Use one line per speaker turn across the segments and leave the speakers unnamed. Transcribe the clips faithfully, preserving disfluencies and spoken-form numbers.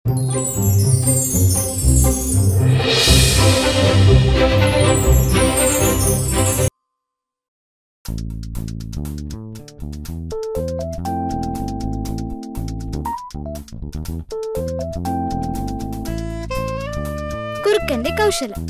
കുറുക്കന്റെ കൗശലം.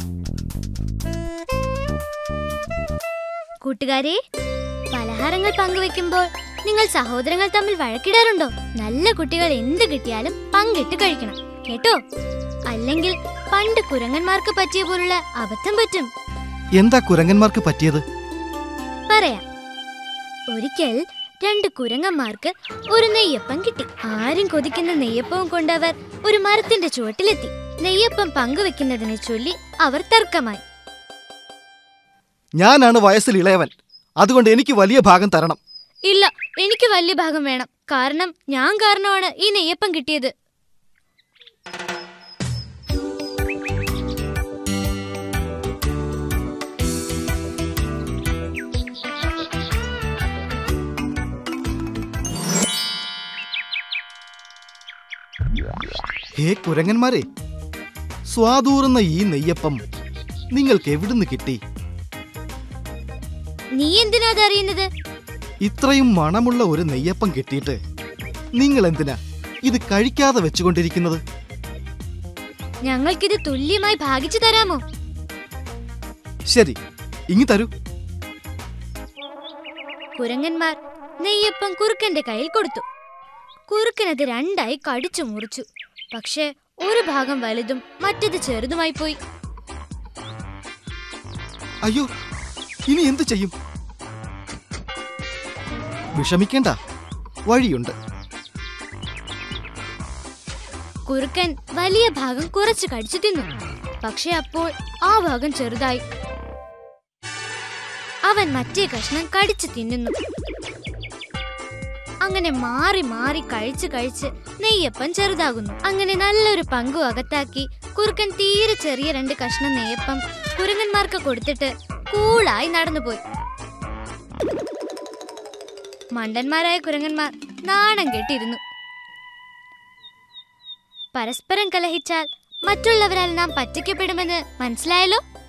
കൂട്ടുകാരെ, പലഹാരങ്ങൾ പങ്കുവെക്കുമ്പോൾ നിങ്ങൾ സഹോദരങ്ങൾ തമ്മിൽ വഴക്കിടാറുണ്ടോ? നല്ല കുട്ടികൾ എന്ത് കിട്ടിയാലും പങ്കിട്ട് കഴിക്കണം കേട്ടോ, അല്ലെങ്കിൽ പണ്ട് കുരങ്ങന്മാർക്ക് പറ്റിയ പോലുള്ള അബദ്ധം പറ്റും.
എന്താ കുരങ്ങന്മാർക്ക് പറ്റിയത്?
പറയാം. ഒരിക്കൽ രണ്ട് കുരങ്ങന്മാർക്ക് ഒരു നെയ്യപ്പം കിട്ടി. ആരും കൊതിക്കുന്ന നെയ്യപ്പവും കൊണ്ടവർ ഒരു മരത്തിന്റെ ചുവട്ടിലെത്തി. നെയ്യപ്പം പങ്കുവെക്കുന്നതിനെ ചൊല്ലി അവർ തർക്കമായി.
ഞാനാണ് വയസ്സിൽ ഇളയവൻ, അതുകൊണ്ട് എനിക്ക് വലിയ ഭാഗം തരണം.
ഇല്ല, എനിക്ക് വലിയ ഭാഗം വേണം, കാരണം ഞാൻ കാരണമാണ് ഈ നെയ്യപ്പം കിട്ടിയത്.
ഹേ കുരങ്ങന്മാരെ, സ്വാദൂറുന്ന ഈ നെയ്യപ്പം നിങ്ങൾക്ക് എവിടുന്ന് കിട്ടി?
നീ എന്തിനാ അതറിയുന്നത്?
ഇത്രയും മണമുള്ള ഒരു നെയ്യപ്പം കിട്ടിയിട്ട് നിങ്ങൾ എന്തിനാ ഇത് കഴിക്കാതെ വെച്ചുകൊണ്ടിരിക്കുന്നത്?
ഞങ്ങൾക്കിത് തുല്യമായി ഭാഗിച്ചു തരാമോ?
ശരി, ഇങ്ങി തരൂ.
കുരങ്ങന്മാർ നെയ്യപ്പം കുറുക്കന്റെ കയ്യിൽ കൊടുത്തു. കുറുക്കനത് രണ്ടായി കടിച്ചു മുറിച്ചു. പക്ഷെ ഒരു ഭാഗം വലുതും മറ്റത് ചെറുതുമായി പോയി.
അയ്യോ, ഇനി എന്തു ചെയ്യും? വിഷമിക്കേണ്ട, വഴിയുണ്ട്.
കുറുക്കൻ വലിയ ഭാഗം കുറച്ച് കടിച്ചു തിന്നു. പക്ഷെ അപ്പോൾ ആ ഭാഗം ചെറുതായി. അവൻ മറ്റേ കഷ്ണം കടിച്ചു തിന്നുന്നു. അങ്ങനെ മാറി മാറി കഴിച്ച് കഴിച്ച് നെയ്യപ്പം ചെറുതാകുന്നു. അങ്ങനെ നല്ലൊരു പങ്കു അകത്താക്കി കുറുക്കൻ തീരെ ചെറിയ രണ്ട് കഷ്ണം നെയ്യപ്പം കുരങ്ങന്മാർക്ക് കൊടുത്തിട്ട് കൂളായി നടന്നുപോയി. മണ്ടന്മാരായ കുരങ്ങന്മാർ നാണം കെട്ടിരുന്നു. പരസ്പരം കലഹിച്ചാൽ മറ്റുള്ളവരാൽ നാം പറ്റിക്കപ്പെടുമെന്ന് മനസ്സിലായല്ലോ.